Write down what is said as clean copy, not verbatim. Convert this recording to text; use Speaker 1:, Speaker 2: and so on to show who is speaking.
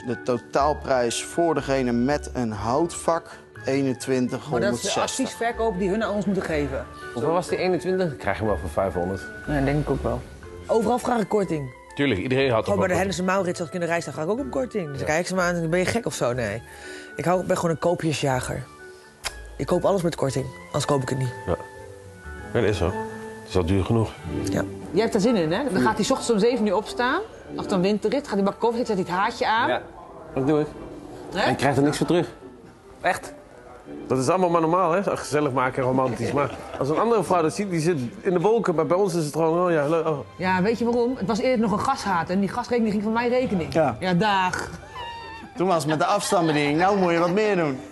Speaker 1: De totaalprijs voor degene met een houtvak, 2160.
Speaker 2: Maar dat is de adviesverkoop die hun aan ons moeten geven.
Speaker 3: Hoeveel was die 21? Ik krijg hem wel voor 500.
Speaker 2: Ja, denk ik ook wel. Overal vraag ik korting.
Speaker 3: Tuurlijk, iedereen had
Speaker 2: Gewoon bij de Hennis & Mauritz, als ik in de rij sta, ga ik ook op korting. Dus dan kijk ze me aan, ben je gek of zo? Nee. Ik ben gewoon een koopjesjager. Ik koop alles met korting, anders koop ik het niet.
Speaker 3: Ja, dat is zo. Het is al duur genoeg.
Speaker 2: Ja. Jij hebt daar zin in, hè? Dan gaat hij 's ochtends om 7 uur opstaan. Achter een winterrit, gaat hij bak koffie, zet hij het haartje aan.
Speaker 3: Ja, dat doe ik.
Speaker 2: Nee?
Speaker 3: En je krijgt er niks voor terug. Echt. Dat is allemaal maar normaal, hè? Gezellig maken en romantisch. Maar als een andere vrouw dat ziet, die zit in de wolken. Maar bij ons is het gewoon, oh ja, leuk. Oh.
Speaker 2: Ja, weet je waarom? Het was eerder nog een gashaat en die gasrekening ging van mijn rekening.
Speaker 1: Ja.
Speaker 2: Ja, dag.
Speaker 1: Toen was het met de afstandsbediening, nou moet je wat meer doen.